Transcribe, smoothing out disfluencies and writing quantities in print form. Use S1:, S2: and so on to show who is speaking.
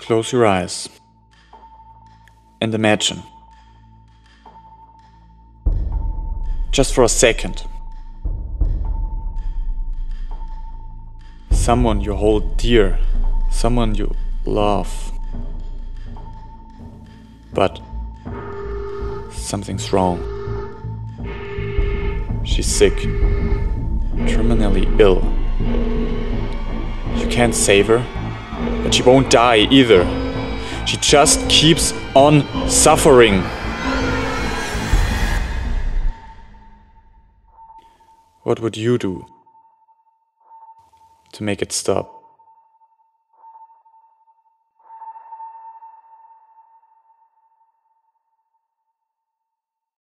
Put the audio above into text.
S1: Close your eyes and imagine, just for a second, someone you hold dear, someone you love, but something's wrong. She's sick, terminally ill. You can't save her, but she won't die either. She just keeps on suffering. What would you do to make it stop?